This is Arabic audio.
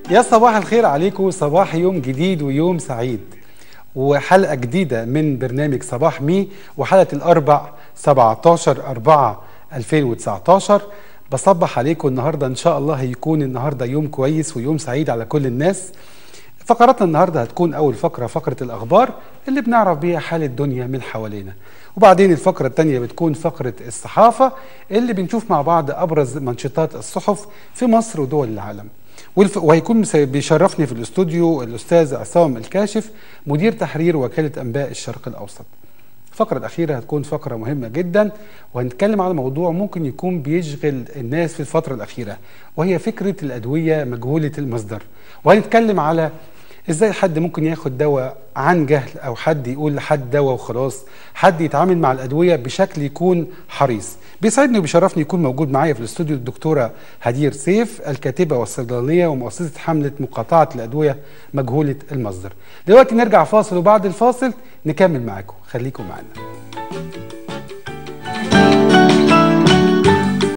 يا صباح الخير عليكم، صباح يوم جديد ويوم سعيد وحلقة جديدة من برنامج صباح مي، وحلقة الأربع 17/4/2019. بصبح عليكم النهاردة، إن شاء الله هيكون النهاردة يوم كويس ويوم سعيد على كل الناس. فقراتنا النهاردة هتكون أول فقرة فقرة الأخبار اللي بنعرف بيها حال الدنيا من حوالينا، وبعدين الفقرة الثانية بتكون فقرة الصحافة اللي بنشوف مع بعض أبرز منشطات الصحف في مصر ودول العالم. وهيكون بيشرفني في الاستوديو الأستاذ عصام الكاشف مدير تحرير وكالة أنباء الشرق الأوسط. الفقرة الأخيرة هتكون فقرة مهمة جدا، وهنتكلم على موضوع ممكن يكون بيشغل الناس في الفترة الأخيرة، وهي فكرة الأدوية مجهولة المصدر. وهنتكلم على ازاي حد ممكن ياخد دواء عن جهل، او حد يقول لحد دواء وخلاص، حد يتعامل مع الادويه بشكل يكون حريص. بيسعدني وبيشرفني يكون موجود معايا في الاستوديو الدكتوره هدير سيف، الكاتبه والصيدلانيه ومؤسسه حمله مقاطعه الادويه مجهوله المصدر. دلوقتي نرجع فاصل، وبعد الفاصل نكمل معاكم، خليكم معانا.